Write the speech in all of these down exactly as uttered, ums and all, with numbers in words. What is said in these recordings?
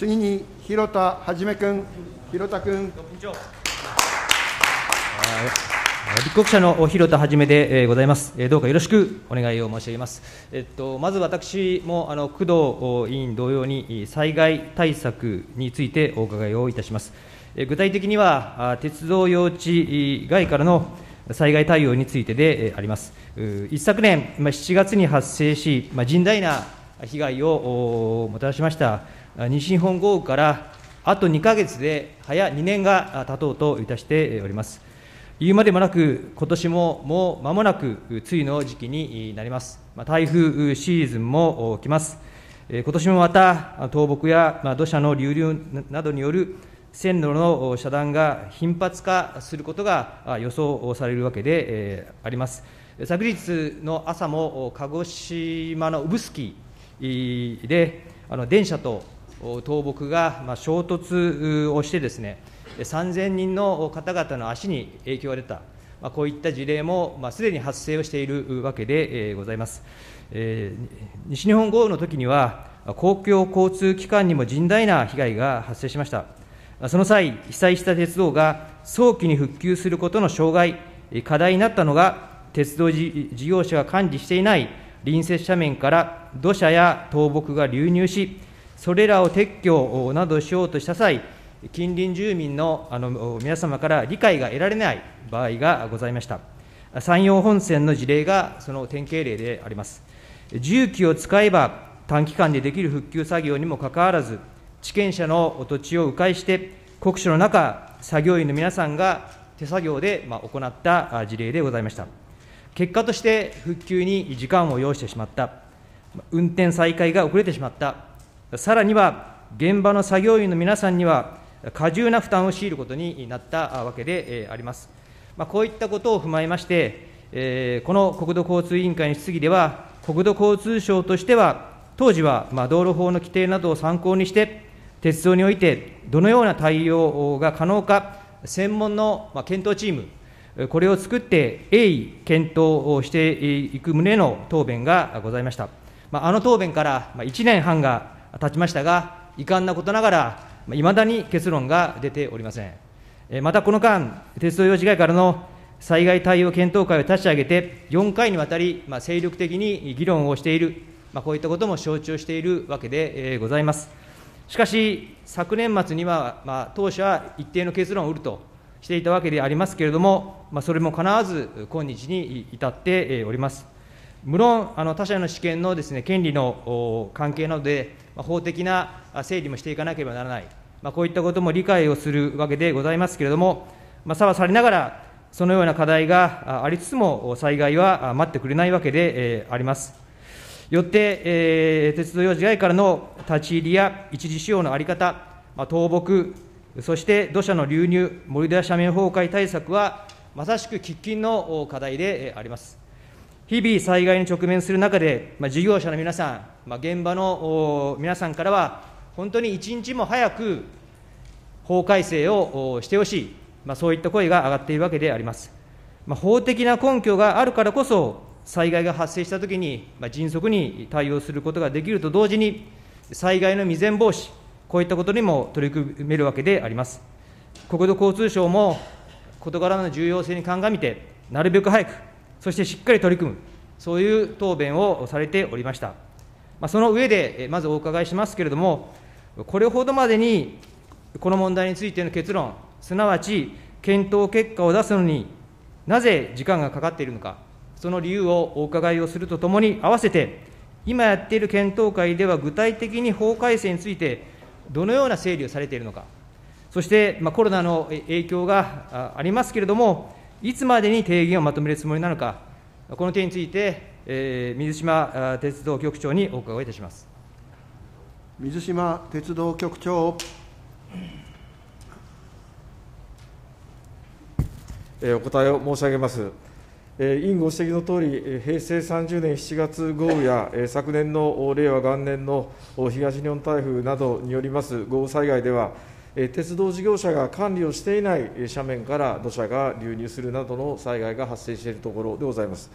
次に広田はじめ君、広田君。 立国者の広田はじめでございます。どうかよろしくお願いを申し上げます。えっと、まず私もあの工藤委員同様に、災害対策についてお伺いをいたします。具体的には、鉄道用地外からの災害対応についてであります。一昨年しちがつに発生し、甚大な被害をもたらしました西日本豪雨からあとにかげつで早にねんが経とうといたしております。言うまでもなく、今年ももう間もなく梅雨の時期になります。台風シーズンも来ます。今年もまた倒木や土砂の流入などによる線路の遮断が頻発化することが予想されるわけであります。昨日の朝も鹿児島の指宿であの電車と倒木が衝突をしてですね、さんぜんにんの方々の足に影響が出た、こういった事例もすでに発生をしているわけでございます。西日本豪雨のときには、公共交通機関にも甚大な被害が発生しました。その際、被災した鉄道が早期に復旧することの障害、課題になったのが、鉄道事業者が管理していない隣接斜面から土砂や倒木が流入し、それらを撤去などしようとした際、近隣住民のあの皆様から理解が得られない場合がございました。山陽本線の事例がその典型例であります。重機を使えば短期間でできる復旧作業にもかかわらず、地権者の土地を迂回して、酷暑の中、作業員の皆さんが手作業で行った事例でございました。結果として復旧に時間を要してしまった、運転再開が遅れてしまった、さらには現場の作業員の皆さんには、過重な負担を強いることになったわけであります。こういったことを踏まえまして、この国土交通委員会の質疑では、国土交通省としては、当時は道路法の規定などを参考にして、鉄道においてどのような対応が可能か、専門の検討チーム、これを作って鋭意検討をしていく旨の答弁がございました。あの答弁からいちねんはんが経ちましたが、遺憾なことながら、いまだに結論が出ておりません。またこの間、鉄道用地外からの災害対応検討会を立ち上げて、よんかいにわたり精力的に議論をしている、こういったことも承知をしているわけでございます。しかし、昨年末には、まあ、当初は一定の結論を得るとしていたわけでありますけれども、まあ、それもかなわず、今日に至っております。無論、あの他者の主権のですね、権利の関係などで、法的な整理もしていかなければならない、まあ、こういったことも理解をするわけでございますけれども、まあ、さはされながら、そのような課題がありつつも、災害は待ってくれないわけであります。よって、えー、鉄道用地外からの立ち入りや一時使用の在り方、まあ、倒木、そして土砂の流入、盛り土や斜面崩壊対策は、まさしく喫緊の課題であります。日々、災害に直面する中で、まあ、事業者の皆さん、まあ、現場の皆さんからは、本当に一日も早く法改正をしてほしい、まあ、そういった声が上がっているわけであります。まあ、法的な根拠があるからこそ、災害が発生したときに、まあ、迅速に対応することができると同時に、災害の未然防止、こういったことにも取り組めるわけであります。国土交通省も、事柄の重要性に鑑みて、なるべく早く、そしてしっかり取り組む、そういう答弁をされておりました。まあ、その上で、まずお伺いしますけれども、これほどまでにこの問題についての結論、すなわち検討結果を出すのになぜ時間がかかっているのか、その理由をお伺いをするとともに、合わせて、今やっている検討会では、具体的に法改正について、どのような整理をされているのか、そして、まあ、コロナの影響がありますけれども、いつまでに提言をまとめるつもりなのか、この点について、えー、水島鉄道局長にお伺いいたします。 水島鉄道局長。 お答えを申し上げます。委員ご指摘のとおり、平成さんじゅうねんしちがつ豪雨や、昨年の令和元年の東日本台風などによります豪雨災害では、鉄道事業者が管理をしていない斜面から土砂が流入するなどの災害が発生しているところでございます。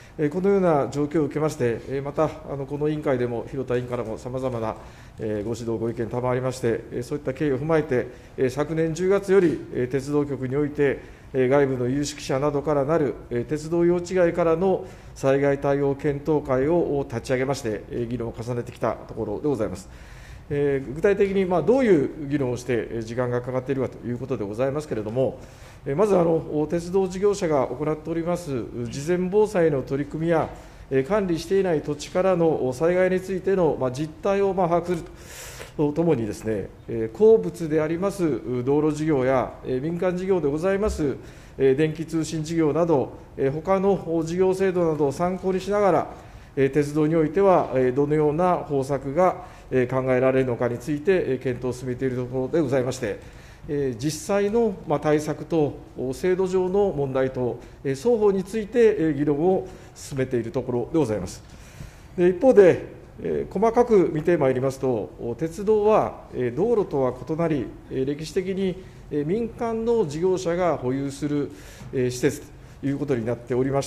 このような状況を受けまして、またこの委員会でも、広田委員からもさまざまなご指導、ご意見賜りまして、そういった経緯を踏まえて、昨年じゅうがつより鉄道局において、外部の有識者などからなる鉄道用地外からの災害対応検討会を立ち上げまして、議論を重ねてきたところでございます。具体的にどういう議論をして時間がかかっているかということでございますけれども、まずあの鉄道事業者が行っております事前防災の取り組みや、管理していない土地からの災害についての実態を把握するとともにですね、鉱物であります道路事業や民間事業でございます電気通信事業など、ほかの事業制度などを参考にしながら、鉄道においてはどのような方策が考えられるのかについて検討を進めているところでございまして、実際の対策と制度上の問題と双方について議論を進めているところでございます。一方で、細かく見てまいりますと、鉄道は道路とは異なり、歴史的に民間の事業者が保有する施設ということになっておりまして、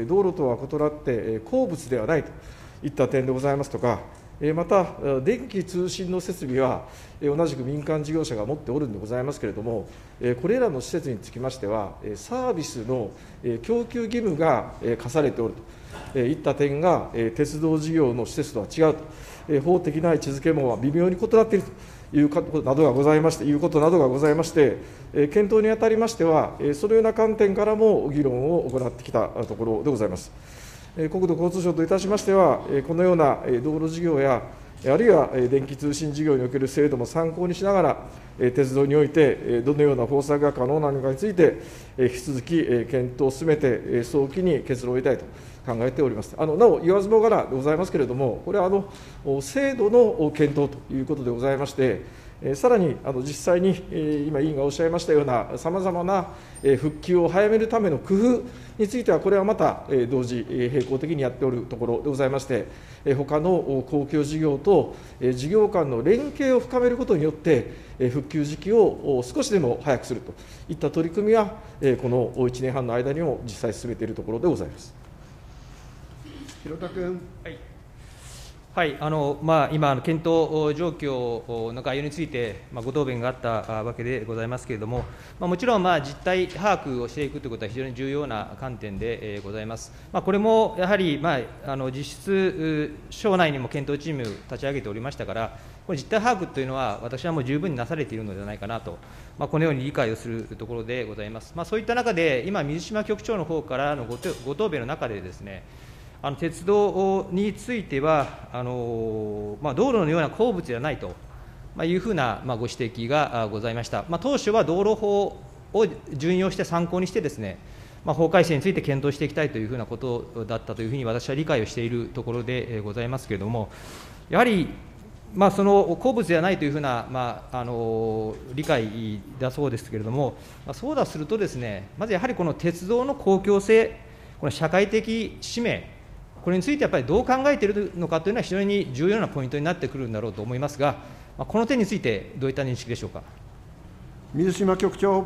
道路とは異なって鉱物ではないといった点でございますとか、また、電気通信の設備は、同じく民間事業者が持っておるんでございますけれども、これらの施設につきましては、サービスの供給義務が課されておるといった点が、鉄道事業の施設とは違うと、法的な位置づけも微妙に異なっているということなどがございまして、いうことなどがございまして、検討にあたりましては、そのような観点からも議論を行ってきたところでございます。国土交通省といたしましては、このような道路事業や、あるいは電気通信事業における制度も参考にしながら、鉄道においてどのような方策が可能なのかについて、引き続き検討を進めて、早期に結論を得たいと考えております。あのなお、言わずもがなでございますけれども、これはあの制度の検討ということでございまして、さらにあの実際に今、委員がおっしゃいましたようなさまざまな復旧を早めるための工夫については、これはまた同時並行的にやっておるところでございまして、ほかの公共事業と事業間の連携を深めることによって、復旧時期を少しでも早くするといった取り組みは、このいちねんはんの間にも実際進めているところでございます。 広田君。 はいはいあのまあ、今、検討状況の概要について、まあ、ご答弁があったわけでございますけれども、まあ、もちろん、まあ、実態把握をしていくということは非常に重要な観点で、えー、ございます。まあ、これもやはり、まあ、あの実質、省内にも検討チーム立ち上げておりましたから、これ実態把握というのは、私はもう十分になされているのではないかなと、まあ、このように理解をするところでございます。まあ、そういった中で、今、水島局長の方からのごご答弁の中でですね、あの鉄道については、あのまあ、道路のような鉱物ではないというふうな、まあ、ご指摘がございました。まあ、当初は道路法を準用して参考にしてですね、まあ、法改正について検討していきたいというふうなことだったというふうに私は理解をしているところでございますけれども、やはり、まあ、その鉱物ではないというふうな、まあ、あの理解だそうですけれども、まあ、そうだするとですね、まずやはりこの鉄道の公共性、この社会的使命、これについてやっぱりどう考えているのかというのは非常に重要なポイントになってくるんだろうと思いますが、この点についてどういった認識でしょうか。 水島局長。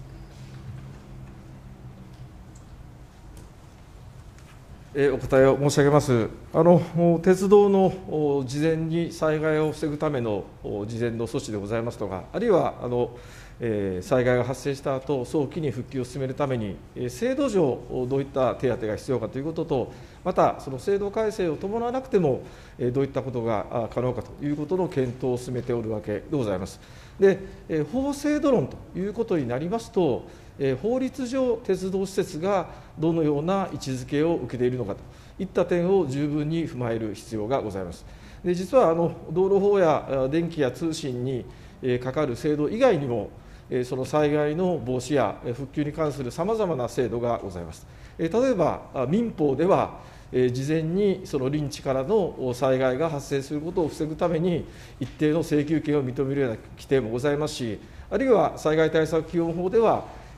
お答えを申し上げます。あの鉄道の事前に災害を防ぐための事前の措置でございますとか、あるいはあの災害が発生した後、早期に復旧を進めるために、制度上、どういった手当が必要かということと、また、その制度改正を伴わなくても、どういったことが可能かということの検討を進めておるわけでございます。で、法制度論ということになりますと、法律上、鉄道施設がどのような位置づけを受けているのかといった点を十分に踏まえる必要がございます。で実はあの道路法や電気や通信にかかる制度以外にも、その災害の防止や復旧に関するさまざまな制度がございます。例えば、民法では、事前にその臨地からの災害が発生することを防ぐために、一定の請求権を認めるような規定もございますし、あるいは災害対策基本法では、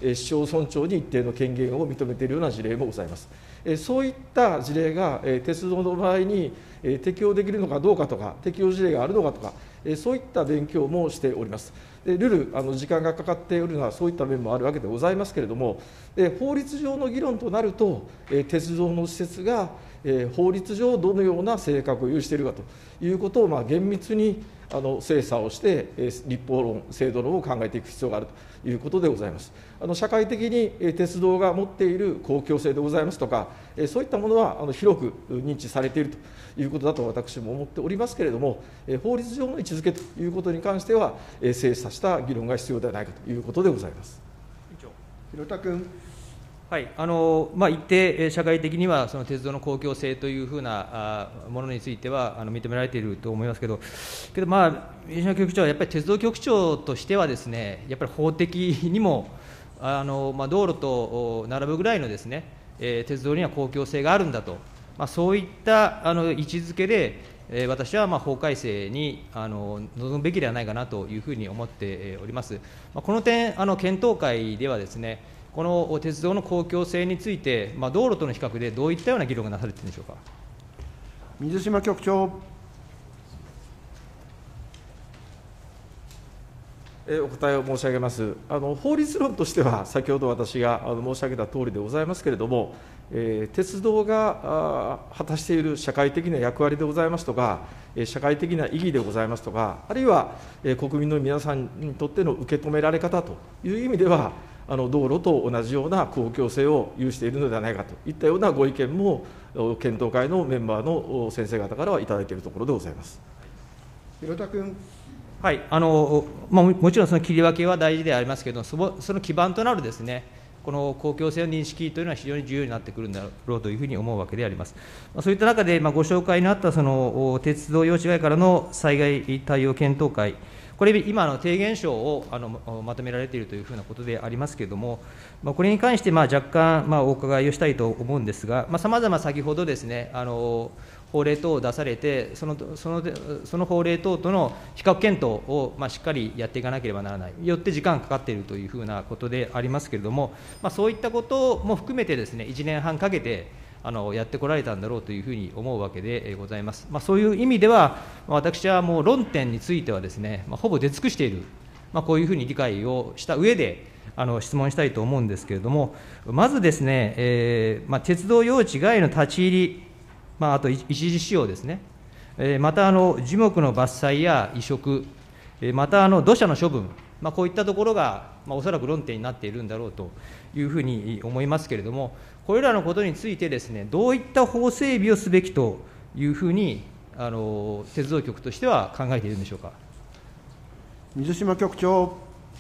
市町村長に一定の権限を認めているような事例もございます。そういった事例が鉄道の場合に適用できるのかどうかとか、適用事例があるのかとか、そういった勉強もしております。でルール、あの時間がかかっておるのは、そういった面もあるわけでございますけれども、で法律上の議論となると、鉄道の施設が法律上どのような性格を有しているかということを、まあ、厳密にあの精査をして、立法論、制度論を考えていく必要があるということでございます。あの社会的に鉄道が持っている公共性でございますとか、そういったものはあの広く認知されているということだと私も思っておりますけれども、法律上の位置づけということに関しては、精査した議論が必要ではないかということでございます。 広田君。 はいあのまあ、一定、社会的にはその鉄道の公共性というふうなものについてはあの認められていると思いますけど、けど、まあ、飯島局長はやっぱり鉄道局長としてはですね、やっぱり法的にもあの、まあ、道路と並ぶぐらいのですね、えー、鉄道には公共性があるんだと、まあ、そういったあの位置づけで、えー、私はまあ法改正にあの臨むべきではないかなというふうに思っております。まあ、この点、あの検討会ではですね、この鉄道の公共性について、まあ、道路との比較でどういったような議論がなされているんでしょうか。 水島局長。 お答えを申し上げます。あの法律論としては、先ほど私があの申し上げたとおりでございますけれども、えー、鉄道が果たしている社会的な役割でございますとか、社会的な意義でございますとか、あるいは国民の皆さんにとっての受け止められ方という意味では、あの道路と同じような公共性を有しているのではないかといったようなご意見も、検討会のメンバーの先生方からはいただいているところでございます。 広田君。 はいあのまあ、もちろんその切り分けは大事でありますけれども、そのその基盤となるですね、この公共性の認識というのは非常に重要になってくるんだろうというふうに思うわけであります。まあ、そういった中で、まあ、ご紹介のあったその鉄道用地外からの災害対応検討会、これ、今の提言書をあのまとめられているというふうなことでありますけれども、まあ、これに関してまあ若干、まあ、お伺いをしたいと思うんですが、さまざま先ほどですね、あの法令等を出されて、そのそのその法令等との比較検討を、まあ、しっかりやっていかなければならない、よって時間がかかっているというふうなことでありますけれども、まあ、そういったことも含めてですね、いちねんはんかけてあのやってこられたんだろうというふうに思うわけでございます。まあ、そういう意味では、私はもう論点についてはですね、まあ、ほぼ出尽くしている、まあ、こういうふうに理解をした上で、あの質問したいと思うんですけれども、まずですね、えーまあ、鉄道用地外の立ち入り、まあ、あと一時使用ですね、えー、またあの樹木の伐採や移植、えー、またあの土砂の処分、まあ、こういったところが、まあ、おそらく論点になっているんだろうというふうに思いますけれども、これらのことについてですね、どういった法整備をすべきというふうに、あの鉄道局としては考えているんでしょうか。 水島局長。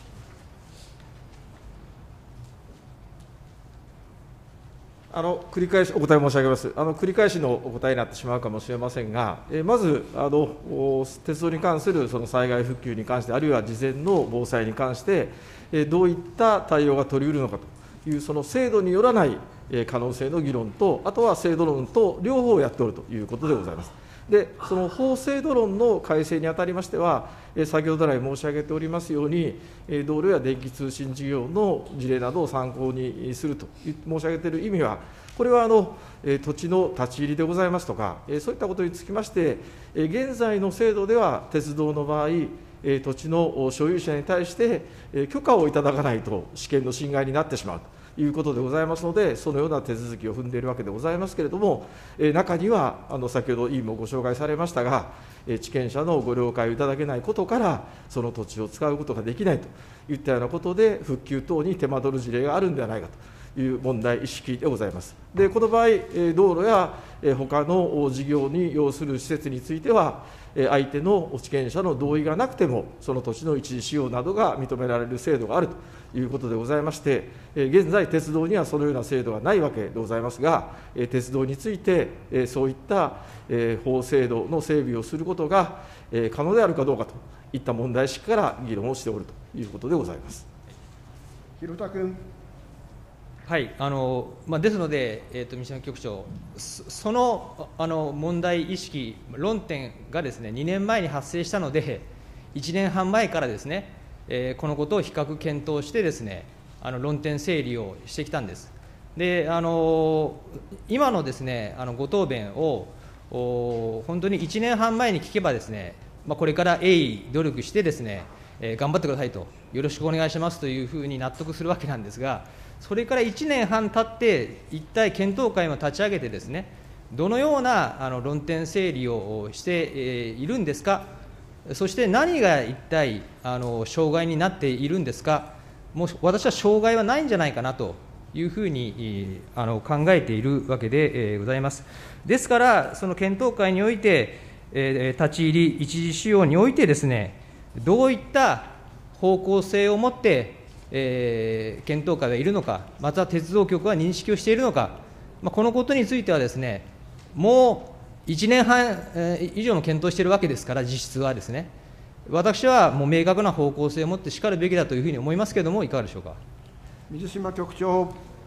あの繰り返しお答え申し上げます。あの繰り返しのお答えになってしまうかもしれませんが、えまずあの鉄道に関するその災害復旧に関して、あるいは事前の防災に関して、えどういった対応が取り得るのかという、その制度によらない可能性の議論と、あとは制度論と両方やっておるということでございます。で、その法制度論の改正にあたりましては、先ほど来申し上げておりますように、道路や電気通信事業の事例などを参考にすると申し上げている意味は、これはあの土地の立ち入りでございますとか、そういったことにつきまして、現在の制度では、鉄道の場合、土地の所有者に対して許可をいただかないと、試験の侵害になってしまうと。いうことでございますので、そのような手続きを踏んでいるわけでございますけれども、え中にはあの先ほど委員もご紹介されましたが、え地権者のご了解をいただけないことから、その土地を使うことができないといったようなことで、復旧等に手間取る事例があるんではないかという問題意識でございます。で、この場合、道路や他の事業に要する施設については、相手の地権者の同意がなくても、その土地の一時使用などが認められる制度があるということでございまして、現在、鉄道にはそのような制度がないわけでございますが、鉄道について、そういった法制度の整備をすることが可能であるかどうかといった問題意識から議論をしておるということでございます。 広田君。 はいあのまあ、ですので、えー、と三島局長、そ, そのあの問題意識、論点がですね、にねんまえに発生したので、いちねんはん前からですね、えー、このことを比較検討してですね、 あの論点整理をしてきたんです。であの今のですね、あのご答弁を本当にいちねんはん前に聞けばですね、まあ、これから鋭意努力してですね、えー、頑張ってくださいと、よろしくお願いしますというふうに納得するわけなんですが、それからいちねんはん経って、一体検討会も立ち上げてですね、どのようなあの論点整理をして、えー、いるんですか、そして何が一体あの障害になっているんですか、もう私は障害はないんじゃないかなというふうにあの考えているわけでございます。ですから、その検討会において、えー、立ち入り一時使用においてですね、どういった方向性を持って、えー、検討会がいるのか、また鉄道局は認識をしているのか、まあ、このことについてはですね、もういちねんはん以上も検討しているわけですから、実質はですね、私はもう明確な方向性を持ってしかるべきだというふうに思いますけれども、いかがでしょうか。 水島局長。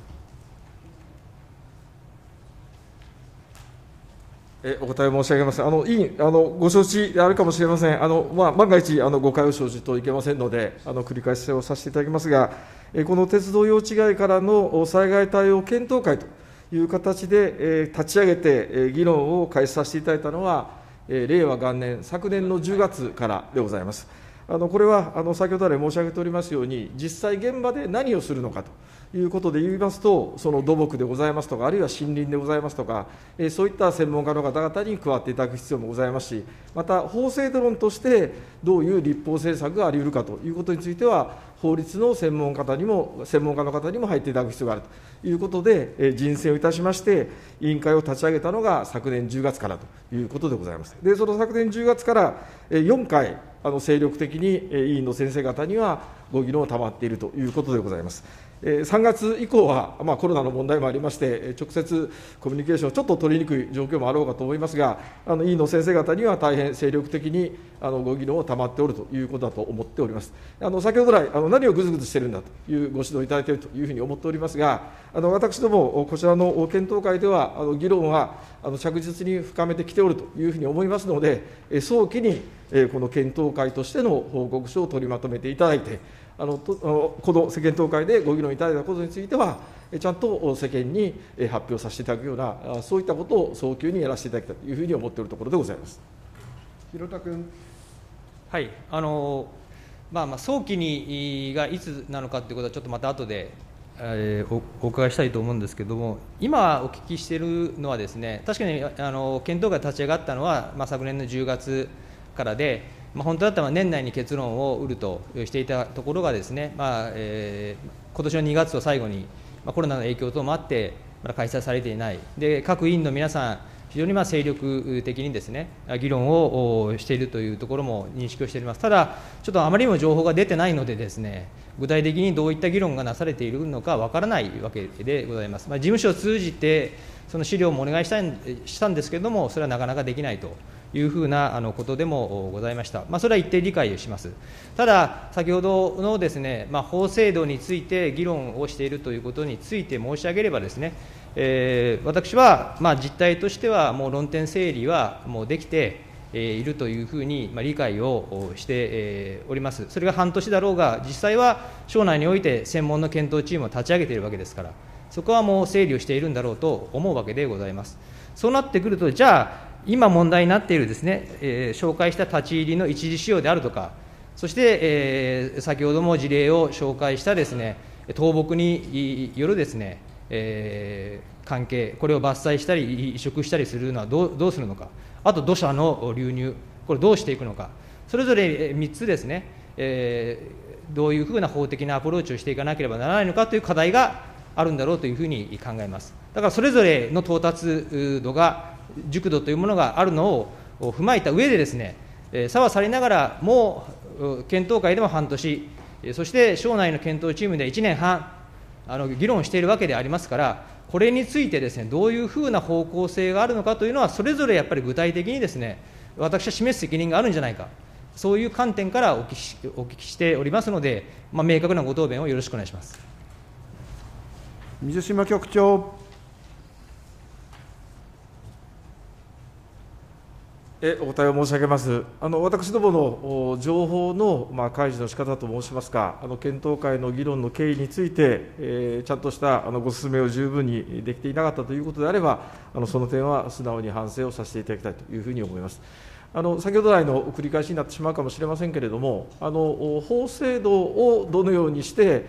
お答え申し上げます。あの委員、あのご承知であるかもしれません。あのまあ、万が一あの誤解を生じといけませんので、あの繰り返しをさせていただきますが、この鉄道用地外からの災害対応検討会という形で立ち上げて議論を開始させていただいたのは、令和元年、昨年のじゅうがつからでございます。あのこれはあの先ほど来申し上げておりますように、実際現場で何をするのかということで言いますと、その土木でございますとか、あるいは森林でございますとか、えー、そういった専門家の方々に加わっていただく必要もございますし、また法制度論としてどういう立法政策があり得るかということについては、法律の専門家にも専門家の方にも入っていただく必要があるということで、えー、人選をいたしまして、委員会を立ち上げたのが昨年じゅうがつからということでございます。で、その昨年じゅうがつからよんかい、あの精力的に委員の先生方にはご議論を賜っているということでございます。さんがつ以降は、まあ、コロナの問題もありまして、直接コミュニケーション、ちょっと取りにくい状況もあろうかと思いますが、あの委員の先生方には大変精力的にあのご議論を賜っておるということだと思っております。あの先ほど来、あの何をぐずぐずしているんだというご指導いただいているというふうに思っておりますが、あの私ども、こちらの検討会では、あの議論はあの着実に深めてきておるというふうに思いますので、早期にこの検討会としての報告書を取りまとめていただいて、あのとこの検討会でご議論いただいたことについては、ちゃんと世間に発表させていただくような、そういったことを早急にやらせていただきたいというふうに思っているところでございます。 広田君。 はい、あのまあ、まあ早期にがいつなのかということは、ちょっとまた後で、えー、お, お伺いしたいと思うんですけれども、今お聞きしているのはですね、確かにあの検討会立ち上がったのは、まあ、昨年のじゅうがつからで、まあ、本当だったら年内に結論を得るとしていたところがですね、まあえー、今年のにがつを最後に、まあ、コロナの影響等もあって、まだ開催されていない、で各委員の皆さん、非常にまあ精力的にですね、議論をしているというところも認識をしております。ただ、ちょっとあまりにも情報が出てないのでですね、具体的にどういった議論がなされているのかわからないわけでございます。まあ、事務所を通じて、その資料もお願いしたんしたんですけれども、それはなかなかできないというふうなあのことでもございました。まあ、それは一定理解をします。ただ、先ほどのですね、まあ、法制度について議論をしているということについて申し上げればですね、えー、私はまあ実態としては、もう論点整理はもうできているというふうに理解をしております。それが半年だろうが、実際は省内において専門の検討チームを立ち上げているわけですから、そこはもう整理をしているんだろうと思うわけでございます。そうなってくると、じゃあ、今問題になっているですね、えー、紹介した立ち入りの一時使用であるとか、そして、えー、先ほども事例を紹介したですね、倒木によるですね、えー、関係、これを伐採したり移植したりするのはどう、どうするのか、あと土砂の流入、これどうしていくのか、それぞれみっつですね、えー、どういうふうな法的なアプローチをしていかなければならないのかという課題があるんだろうというふうに考えます。だからそれぞれの到達度が、熟度というものがあるのを踏まえた上でですね、差はされながら、もう検討会でも半年、そして省内の検討チームでいちねんはん、あの議論しているわけでありますから、これについてですね、どういうふうな方向性があるのかというのは、それぞれやっぱり具体的にですね、私は示す責任があるんじゃないか、そういう観点からお聞きし、お聞きしておりますので、まあ、明確なご答弁をよろしくお願いします。 水島局長。 えお答えを申し上げます。あの私どもの情報の、まあ、開示の仕方と申しますか、あの検討会の議論の経緯について、えー、ちゃんとしたあのご説明を十分にできていなかったということであれば、あのその点は素直に反省をさせていただきたいというふうに思います。あの先ほど来の繰り返しになってしまうかもしれませんけれども、あの法制度をどのようにして、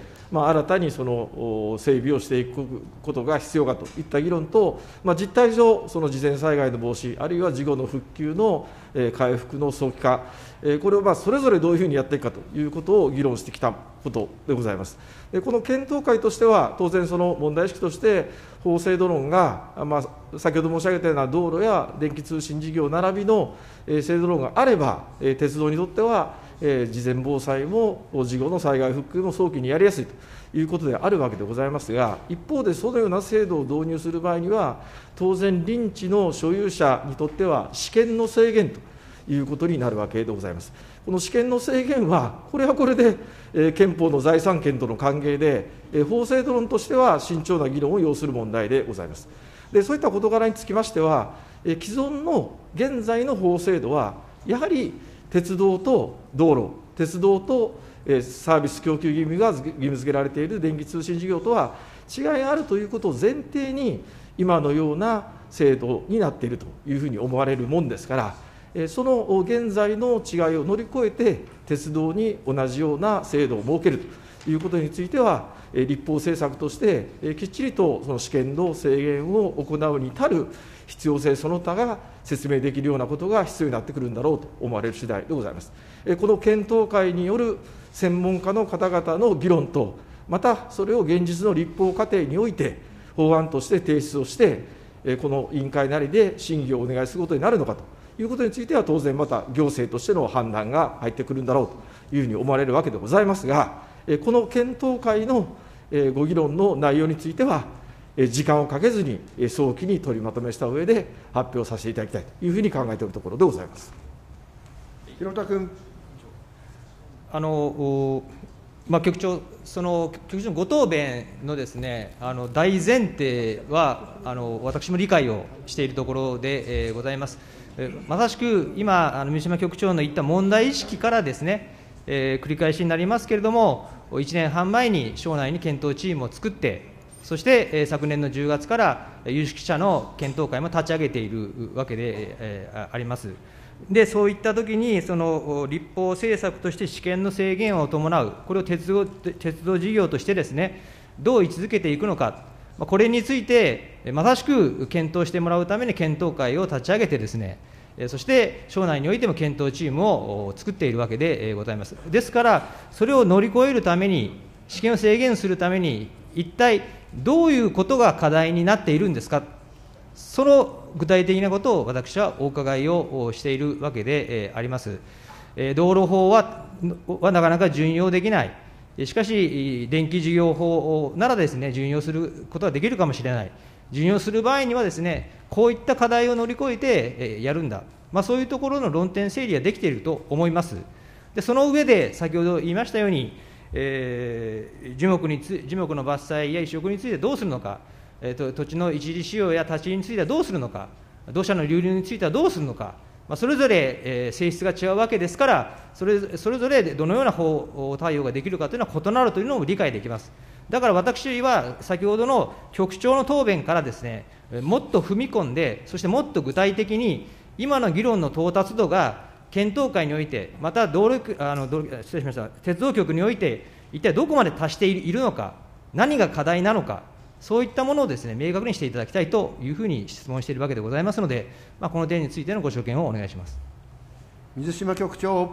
まあ、新たにその整備をしていくことが必要かといった議論と、まあ、実態上、その事前災害の防止、あるいは事後の復旧の回復の早期化、これをまあそれぞれどういうふうにやっていくかということを議論してきたことでございます。でこの検討会としては、当然、その問題意識として、法制度論が、まあ、先ほど申し上げたような道路や電気通信事業並びの制度論があれば、鉄道にとっては、事前防災も事後の災害復旧も早期にやりやすいということであるわけでございますが、一方でそのような制度を導入する場合には、当然、林地の所有者にとっては、私権の制限ということになるわけでございます。この私権の制限は、これはこれで、えー、憲法の財産権との関係で、えー、法制度論としては慎重な議論を要する問題でございます。でそういった事柄につきましては、えー、既存の現在の法制度は、やはり鉄道と道路、鉄道と、えー、サービス供給義務が義務付けられている電気通信事業とは違いがあるということを前提に、今のような制度になっているというふうに思われるもんですから、その現在の違いを乗り越えて、鉄道に同じような制度を設けるということについては、立法政策として、きっちりとその私権の制限を行うに足る必要性その他が説明できるようなことが必要になってくるんだろうと思われる次第でございます。この検討会による専門家の方々の議論と、またそれを現実の立法過程において、法案として提出をして、この委員会なりで審議をお願いすることになるのかということについては、当然また行政としての判断が入ってくるんだろうというふうに思われるわけでございますが、この検討会のご議論の内容については、時間をかけずに早期に取りまとめした上で発表させていただきたいというふうに考えているところでございます。 広田君。 あのまあ、局長、その局長のご答弁のですね、あの大前提はあの私も理解をしているところで、えー、ございます。まさしく今、あの水島局長の言った問題意識からですね、えー、繰り返しになりますけれども、いちねんはん前に省内に検討チームを作って、そして、えー、昨年のじゅうがつから有識者の検討会も立ち上げているわけで、えー、あります。でそういったときに、その立法政策として私権の制限を伴う、これを鉄道鉄道事業としてですね、どう位置づけていくのか、これについて、まさしく検討してもらうために検討会を立ち上げてですね、そして省内においても検討チームを作っているわけでございます。ですから、それを乗り越えるために、私権を制限するために、一体どういうことが課題になっているんですか。その具体的なことを私はお伺いをしているわけであります。道路法ははなかなか準用できない、しかし、電気事業法ならですね、準用することができるかもしれない、準用する場合にはですね、こういった課題を乗り越えてやるんだ、まあ、そういうところの論点整理はできていると思います。でその上で、先ほど言いましたように、えー、樹木につ樹木の伐採や移植についてどうするのか。えー、と土地の一時使用や立ち入りについてはどうするのか、土砂の流入についてはどうするのか、まあ、それぞれ、えー、性質が違うわけですから、それそれぞれどのような法対応ができるかというのは異なるというのも理解できます。だから私は、先ほどの局長の答弁からですね、もっと踏み込んで、そしてもっと具体的に、今の議論の到達度が検討会において、また道路あの失礼しました、鉄道局において、一体どこまで達しているのか、何が課題なのか。そういったものをですね、明確にしていただきたいというふうに質問しているわけでございますので、まあ、この点についてのご所見をお願いします。 水島局長。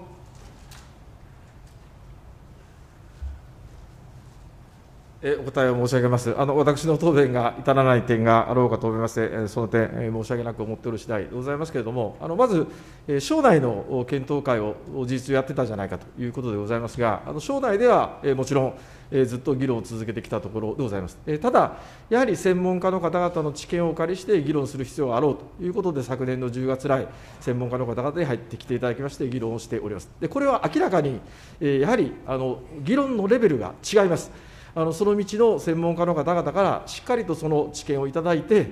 お答えを申し上げます。あの私の答弁が至らない点があろうかと思いまして、その点、申し訳なく思っておる次第でございますけれども、あのまず、省内の検討会を事実上やってたじゃないかということでございますが、あの省内ではもちろん、ずっと議論を続けてきたところでございます。ただ、やはり専門家の方々の知見をお借りして議論する必要があろうということで、昨年のじゅうがつ来、専門家の方々に入ってきていただきまして、議論をしております。でこれは明らかに、やはりあの議論のレベルが違います。あのその道の専門家の方々からしっかりとその知見をいただいて、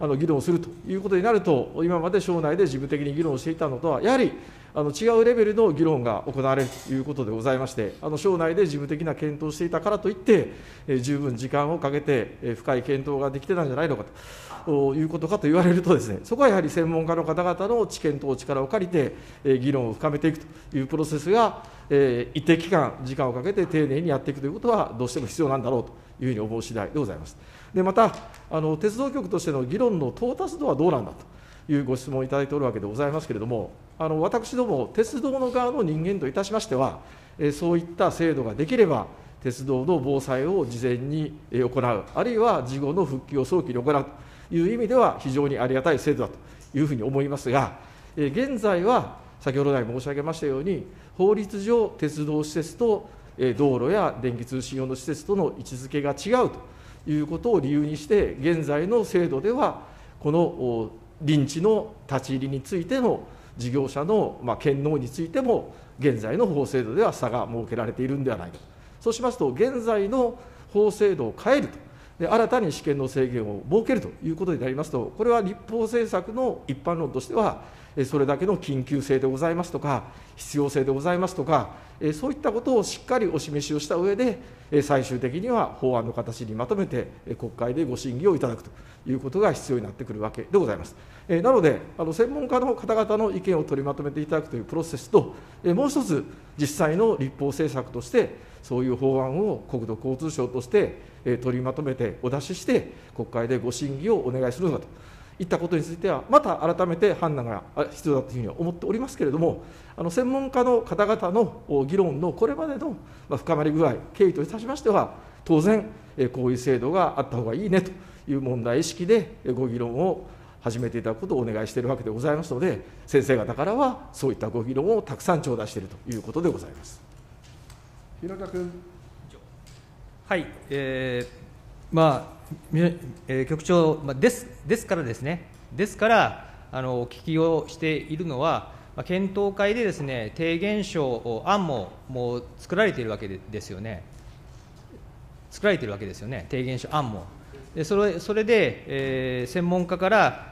あの議論するということになると、今まで省内で事務的に議論していたのとは、やはりあの違うレベルの議論が行われるということでございまして、あの省内で事務的な検討をしていたからといって、えー、十分時間をかけて、えー、深い検討ができてたんじゃないのかということかと言われるとですね、そこはやはり専門家の方々の知見とお力を借りて、えー、議論を深めていくというプロセスが、えー、一定期間、時間をかけて丁寧にやっていくということは、どうしても必要なんだろうというふうに思う次第でございます。でまたあの、鉄道局としての議論の到達度はどうなんだというご質問をいただいておるわけでございますけれども、あの私ども、鉄道の側の人間といたしましては、えそういった制度ができれば、鉄道の防災を事前に行う、あるいは事後の復旧を早期に行うという意味では、非常にありがたい制度だというふうに思いますが、え現在は、先ほど来申し上げましたように、法律上、鉄道施設と道路や電気通信用の施設との位置づけが違うということを理由にして、現在の制度では、この臨地の立ち入りについての事業者のまあ権能についても、現在の法制度では差が設けられているんではないかと。そうしますと、現在の法制度を変えると、で新たに試験の制限を設けるということになりますと、これは立法政策の一般論としては、それだけの緊急性でございますとか、必要性でございますとか、そういったことをしっかりお示しをした上で、最終的には法案の形にまとめて、国会でご審議をいただくということが必要になってくるわけでございます。なので、あの専門家の方々の意見を取りまとめていただくというプロセスと、もう一つ、実際の立法政策として、そういう法案を国土交通省として取りまとめてお出しして、国会でご審議をお願いするのかといったことについては、また改めて判断が必要だというふうには思っておりますけれども、あの専門家の方々の議論のこれまでの深まり具合、経緯といたしましては、当然、こういう制度があった方がいいねという問題意識でご議論を始めていただくことをお願いしているわけでございますので、先生方からはそういったご議論をたくさん頂戴しているということでございます。 広田君。 はい、えーまあえー、局長、まあ、ですですからですね、ですからあのお聞きをしているのは、まあ、検討会でですね、提言書、案ももう作られているわけですよね、作られているわけですよね、提言書、案も。でそれそれで、えー、専門家から、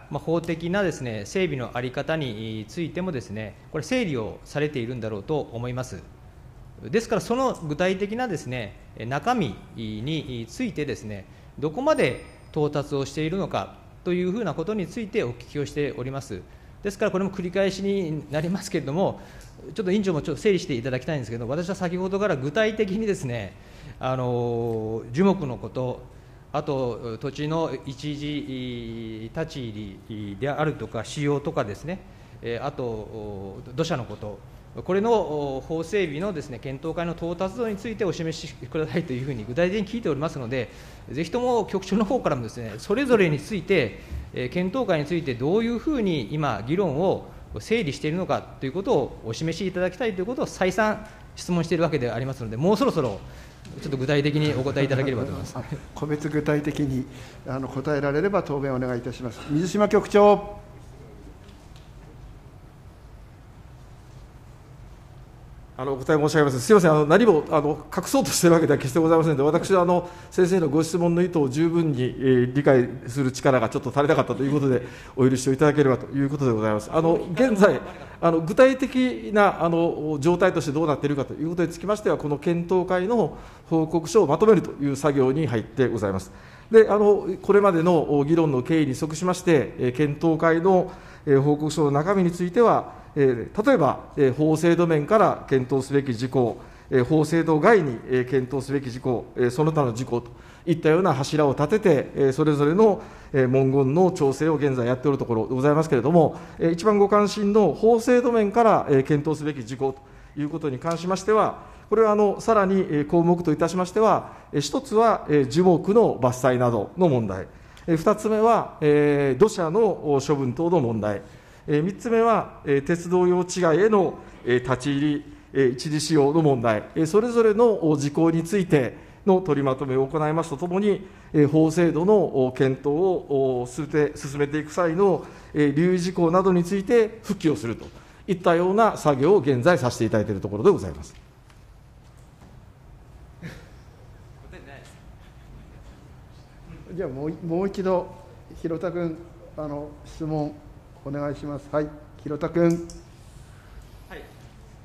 まあ、法的なですね、整備の在り方についてもですね、これ、整理をされているんだろうと思います。ですから、その具体的なですね、中身についてですね、どこまで到達をしているのかというふうなことについてお聞きをしております。ですから、これも繰り返しになりますけれども、ちょっと委員長もちょっと整理していただきたいんですけど、私は先ほどから具体的にですね、あの樹木のこと、あと土地の一時立ち入りであるとか、使用とかですね、あと土砂のこと、これの法整備のですね、検討会の到達度についてお示しくださいというふうに具体的に聞いておりますので、ぜひとも局長の方からもですね、それぞれについて、検討会についてどういうふうに今、議論を整理しているのかということをお示しいただきたいということを再三質問しているわけでありますので、もうそろそろちょっと具体的にお答えいただければと思います。 個別具体的にあの答えられれば答弁をお願いいたします。水島局長。 あのお答え申し上げます。すみません、あの何もあの隠そうとしているわけでは決してございませんので、私はあの先生のご質問の意図を十分に、えー、理解する力がちょっと足りなかったということで、お許しをいただければということでございます。あの現在、あの具体的なあの状態としてどうなっているかということにつきましては、この検討会の報告書をまとめるという作業に入ってございます。であのこれまでの議論の経緯に即しまして、検討会の報告書の中身については、例えば法制度面から検討すべき事項、法制度外に検討すべき事項、その他の事項といったような柱を立てて、それぞれの文言の調整を現在やっておるところでございますけれども、一番ご関心の法制度面から検討すべき事項ということに関しましては、これはあのさらに項目といたしましては、一つは樹木の伐採などの問題、二つ目は土砂の処分等の問題、三つ目は鉄道用地外への立ち入り、一時使用の問題、それぞれの事項についての取りまとめを行いますとともに、法制度の検討を進めていく際の留意事項などについて復帰をするといったような作業を現在させていただいているところでございます。 じゃあもう、もう一度、広田君、 あの質問お願いします。はい、広田君。 はい、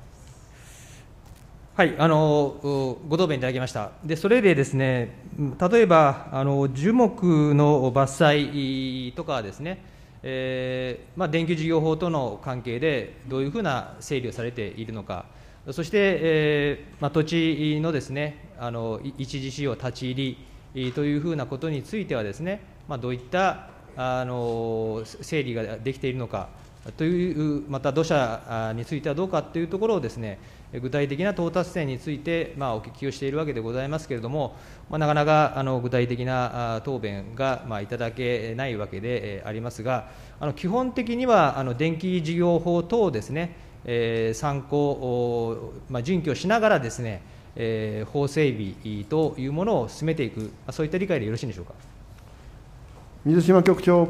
はい、あのご答弁いただきました。でそれでですね、例えばあの樹木の伐採とかですね、えーまあ、電気事業法との関係でどういうふうな整理をされているのか、そして、えーまあ、土地のですね、あの一時使用、立ち入りというふうなことについてはですね、まあ、どういったあの整理ができているのかという、また土砂についてはどうかというところをですね、具体的な到達点について、まあ、お聞きをしているわけでございますけれども、まあ、なかなかあの具体的な答弁が、まあ、いただけないわけでありますが、あの基本的にはあの電気事業法等をですね、えー、参考、まあ、準拠しながらですね、えー、法整備というものを進めていく、そういった理解でよろしいんでしょうか。 水島局長。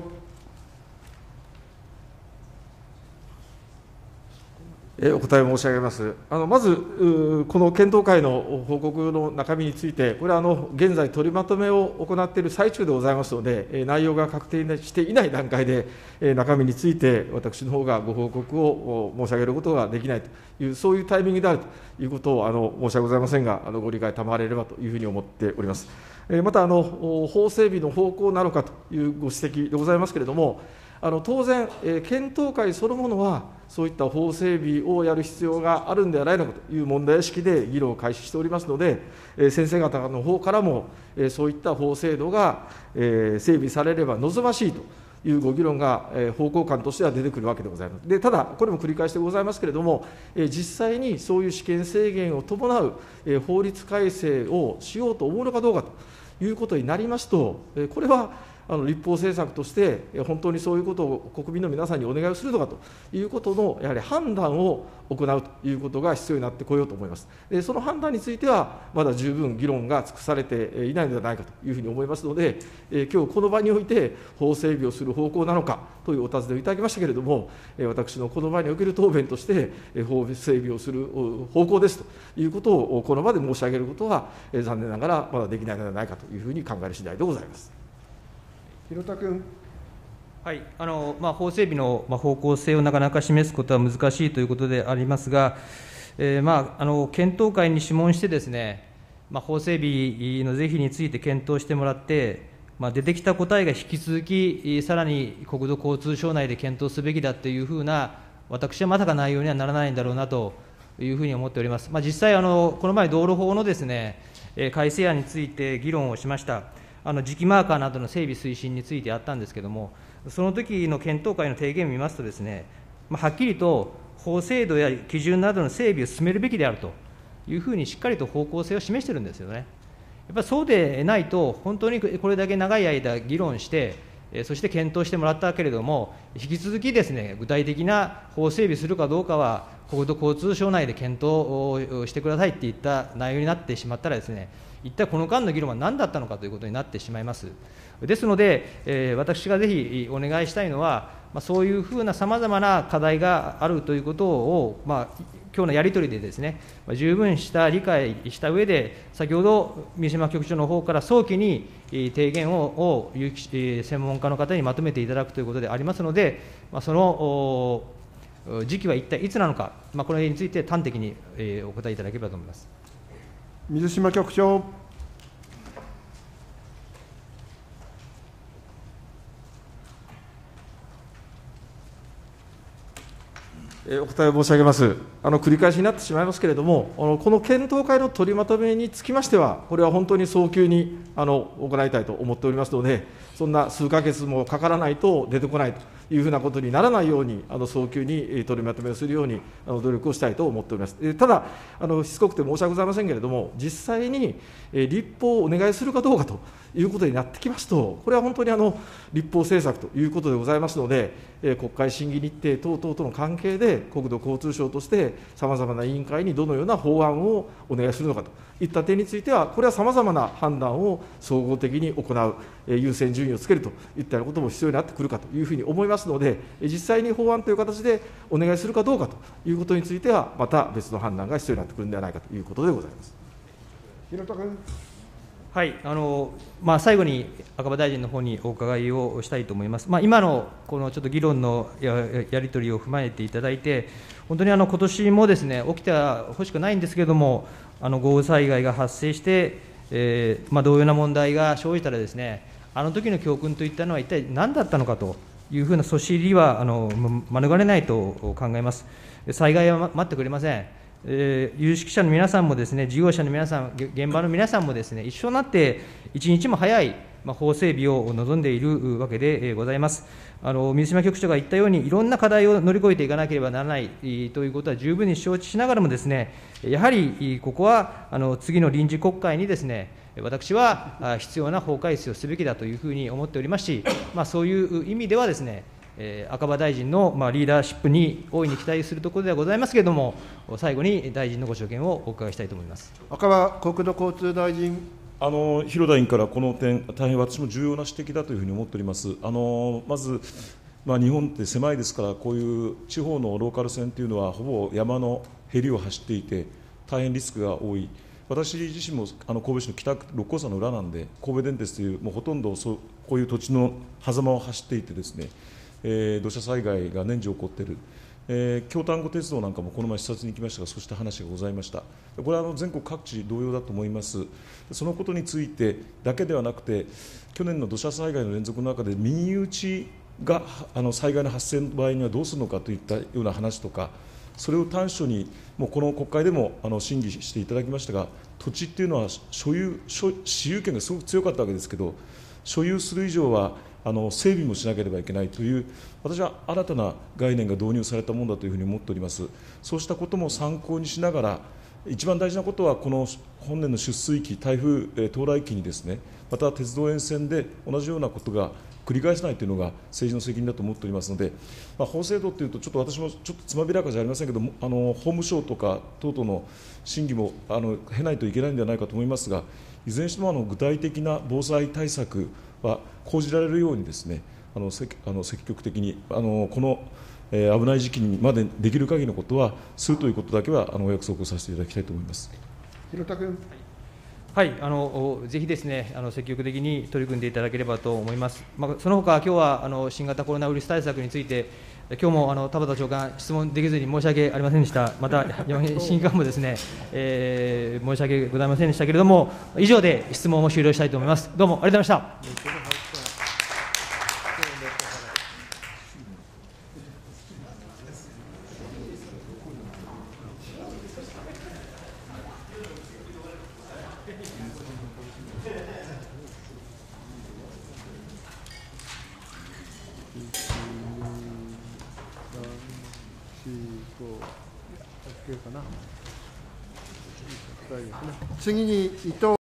お答え申し上げます。あのまず、この検討会の報告の中身について、これはあの現在、取りまとめを行っている最中でございますので、内容が確定していない段階で、中身について私の方がご報告を申し上げることができないという、そういうタイミングであるということをあの申し訳ございませんが、あのご理解賜れればというふうに思っております。またあの、法整備の方向なのかというご指摘でございますけれども、あの当然、検討会そのものは、そういった法整備をやる必要があるんではないのかという問題意識で議論を開始しておりますので、先生方の方からも、そういった法制度が整備されれば望ましいというご議論が方向感としては出てくるわけでございます。でただ、これも繰り返しでございますけれども、実際にそういう私権制限を伴う法律改正をしようと思うのかどうかということになりますと、これはあの立法政策として、本当にそういうことを国民の皆さんにお願いをするのかということの、やはり判断を行うということが必要になってこようと思います。でその判断については、まだ十分議論が尽くされていないのではないかというふうに思いますので、今日この場において、法整備をする方向なのかというお尋ねをいただきましたけれども、私のこの場における答弁として、法整備をする方向ですということを、この場で申し上げることは、残念ながらまだできないのではないかというふうに考える次第でございます。 広田君。 はいあのまあ、法整備の方向性をなかなか示すことは難しいということでありますが、えーまあ、あの検討会に諮問してですね、まあ、法整備の是非について検討してもらって、まあ、出てきた答えが引き続き、さらに国土交通省内で検討すべきだというふうな、私はまさか内容にはならないんだろうなというふうに思っております。まあ、実際あの、この前、道路法のですね、改正案について議論をしました。あの磁気マーカーなどの整備推進についてあったんですけれども、その時の検討会の提言を見ますとですね、まあ、はっきりと法制度や基準などの整備を進めるべきであるというふうにしっかりと方向性を示しているんですよね。やっぱりそうでないと、本当にこれだけ長い間議論して、そして検討してもらったけれども、引き続きですね、具体的な法整備するかどうかは、国土交通省内で検討をしてくださいっていった内容になってしまったらですね、一体この間の議論は何だったのかということになってしまいます。ですので、えー、私がぜひお願いしたいのは、まあ、そういうふうなさまざまな課題があるということを、まあ、今日のやり取りでですね、十分した理解した上で、先ほど三島局長の方から早期に提言をを専門家の方にまとめていただくということでありますので、まあ、その時期は一体いつなのか、まあ、これについて端的にお答えいただければと思います。 水島局長。 お答え申し上げます。あの繰り返しになってしまいますけれども、あのこの検討会の取りまとめにつきましては、これは本当に早急にあの行いたいと思っておりますので、そんな数か月もかからないと出てこないというふうなことにならないように、あの早急に取りまとめをするようにあの努力をしたいと思っております。ただ、あのしつこくて申し訳ございませんけれども、実際に立法をお願いするかどうかということになってきますと、これは本当にあの立法政策ということでございますので、国会審議日程等々との関係で、国土交通省としてさまざまな委員会にどのような法案をお願いするのかといった点については、これはさまざまな判断を総合的に行う、優先順位をつけるといったようなことも必要になってくるかというふうに思いますので、実際に法案という形でお願いするかどうかということについては、また別の判断が必要になってくるのではないかということでございます。 広田君。 はいあのまあ、最後に赤羽大臣の方にお伺いをしたいと思います。まあ、今のこのちょっと議論のや、やり取りを踏まえていただいて、本当にあの今年もですね、起きてはほしくないんですけれども、あの豪雨災害が発生して、えーまあ、同様な問題が生じたらですね、あの時の教訓といったのは一体何だったのかというふうなそしりはあの免れないと考えます。災害は待ってくれません。えー、有識者の皆さんもですね、事業者の皆さん、現場の皆さんもですね、一緒になって一日も早い、まあ、法整備を望んでいるわけでございます。あの水島局長が言ったように、いろんな課題を乗り越えていかなければならないということは十分に承知しながらもですね、やはりここはあの次の臨時国会にですね、私は必要な法改正をすべきだというふうに思っておりますし、まあ、そういう意味ではですね、赤羽大臣のリーダーシップに大いに期待するところではございますけれども、最後に大臣のご所見をお伺いしたいと思います。 赤羽国土交通大臣。 あの広田委員からこの点、大変私も重要な指摘だというふうに思っております。あのまず、まあ、日本って狭いですから、こういう地方のローカル線というのは、ほぼ山のへりを走っていて、大変リスクが多い。私自身もあの神戸市の北六甲山の裏なんで、神戸電鉄という、もうほとんどそうこういう土地の狭間を走っていてですね、えー、土砂災害が年中起こっている、えー、京丹後鉄道なんかもこの前、視察に行きましたが、そうした話がございました。これはあの全国各地同様だと思います。そのことについてだけではなくて、去年の土砂災害の連続の中で、民有地があの災害の発生の場合にはどうするのかといったような話とか、それを短所に、もうこの国会でもあの審議していただきましたが、土地っていうのは所有、所私有権がすごく強かったわけですけど、所有する以上は、あの整備もしなければいけないという、私は新たな概念が導入されたものだというふうに思っております。そうしたことも参考にしながら、一番大事なことは、この本年の出水期、台風到来期にですね、また鉄道沿線で同じようなことが繰り返さないというのが政治の責任だと思っておりますので、まあ、法制度というと、ちょっと私もちょっとつまびらかじゃありませんけれども、あの法務省とか等々の審議もあの経ないといけないんではないかと思いますが、いずれにしてもあの具体的な防災対策は講じられるようにですね、あの積あの積極的にあのこの、えー、危ない時期にまでできる限りのことはするということだけはあのお約束をさせていただきたいと思います。 広田君。 はい、あのぜひですね、あの積極的に取り組んでいただければと思います。まあ、そのほか、今日はあの新型コロナウイルス対策について、今日もあの田畑長官、質問できずに申し訳ありませんでした。また、新官もですね、えー、申し訳ございませんでしたけれども、以上で質問を終了したいと思います。どうもありがとうございました。 次に伊藤